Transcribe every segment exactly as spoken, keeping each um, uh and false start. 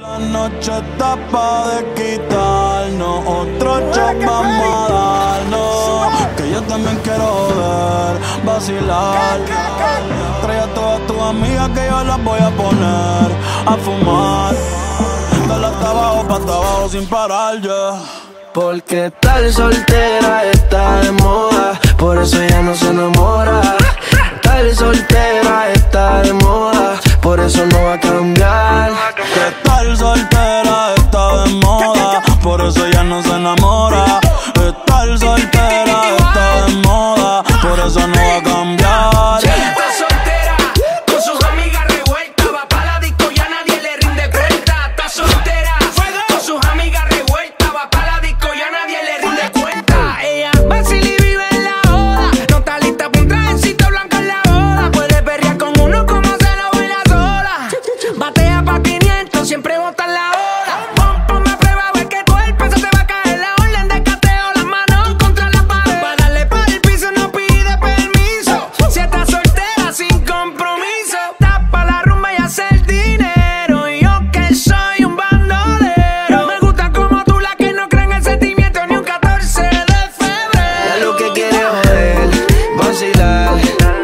La noche está pa' de quitarnos, otro shot vamos a darnos. Que yo también quiero joder, vacilar. Trae a todas tus amigas que yo las voy a poner a fumar. Dale hasta abajo, pa' hasta abajo sin parar, yeah. Porque tal soltera está de moda, por eso ella no se enamora. Tal soltera está de moda, por eso no va a cambiar. Que tal soltera está de moda, por eso ella no se enamora. Tal soltera está de moda, por eso no va a cambiar. Está soltera, con sus amigas revueltas, va pa' la disco y a nadie le rinde cuenta. Está soltera, con sus amigas revueltas, va pa' la disco y a nadie le rinde cuenta. Ella vacila y vive en la joda, no está lista pa' un trajecito blanco en la boda. Puede perrear con uno como se lo baila sola. Batea pa' quinientos, siempre bota en la hora. Pon, ponme a prueba, a ver que tu el peso te va a caer. La orden de cateo, las manos contra la pared. Pa' darle pa' el piso no pide permiso. Si estás soltera sin compromiso, tapa la rumba y hace el dinero. Y yo que soy un bandolero, me gusta como tú, la que no cree en el sentimiento ni un catorce de febrero. Ya lo que quiere joder, vacilar.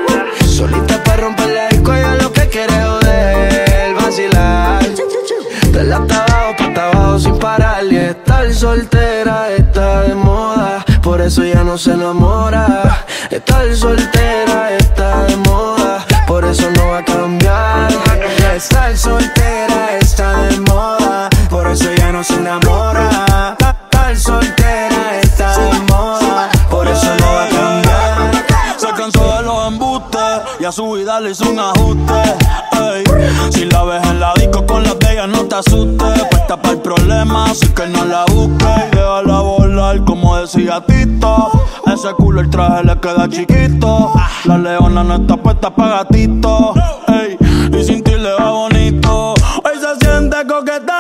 Solita pa' romper la disco, ya lo que quiere joder, vacilar. Dale hasta abajo, pa' hasta abajo sin parar. Y estar soltera está de moda, por eso ya no se enamora. Estar soltera está de moda, por eso no va a cambiar. Estar soltera está de moda, por eso ya no se enamora. Estar soltera está de moda, por eso no va a cambiar. Se cansó de los embustes y a su vida le hizo un ajuste. Ey, si la ves en la disco con las de ella no te asustes. Puesta para el problema, así que no la busques. Y déjala volar como decía Tito. Ese culo el traje le queda chiquito. La leona no está puesta pa' gatito. Ey, y sin ti le va bonito. Hoy se siente coqueta